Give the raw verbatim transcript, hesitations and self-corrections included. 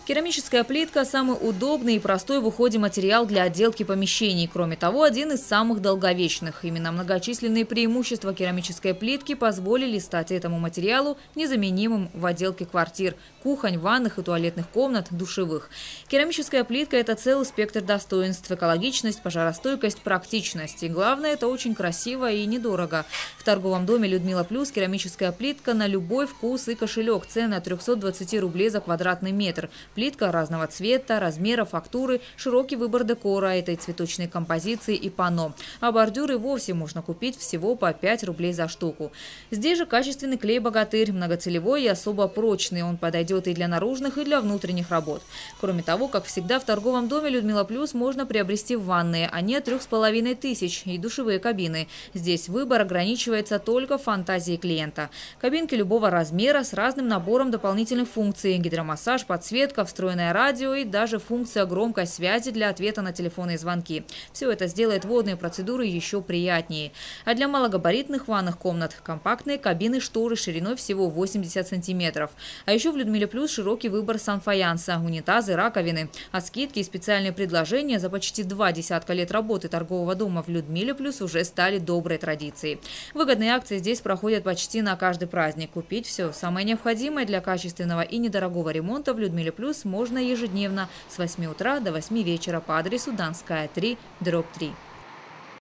Керамическая плитка – самый удобный и простой в уходе материал для отделки помещений. Кроме того, один из самых долговечных. Именно многочисленные преимущества керамической плитки позволили стать этому материалу незаменимым в отделке квартир, кухонь, ванных и туалетных комнат, душевых. Керамическая плитка – это целый спектр достоинств: экологичность, пожаростойкость, практичность. И главное – это очень красиво и недорого. В торговом доме «Людмила Плюс» керамическая плитка на любой вкус и кошелек. Цены от трёхсот двадцати рублей за квадратный метр. Плитка разного цвета, размера, фактуры, широкий выбор декора этой цветочной композиции и панно. А бордюры вовсе можно купить всего по пять рублей за штуку. Здесь же качественный клей «Богатырь», многоцелевой и особо прочный. Он подойдет и для наружных, и для внутренних работ. Кроме того, как всегда, в торговом доме «Людмила Плюс» можно приобрести ванные. Они от трех с половиной тысяч, и душевые кабины. Здесь выбор ограничивается только фантазией клиента. Кабинки любого размера с разным набором дополнительных функций: гидромассаж, подсветка, встроенное радио и даже функция громкой связи для ответа на телефонные звонки. Все это сделает водные процедуры еще приятнее. А для малогабаритных ванных комнат компактные кабины шторы шириной всего восемьдесят сантиметров. А еще в «Людмиле Плюс» широкий выбор санфаянса, унитазы, раковины. А скидки и специальные предложения за почти два десятка лет работы торгового дома в «Людмиле Плюс» уже стали доброй традицией. Выгодные акции здесь проходят почти на каждый праздник. Купить все самое необходимое для качественного и недорогого ремонта в «Людмиле Плюс» можно ежедневно с восьми утра до восьми вечера по адресу Донская, три, дробь три.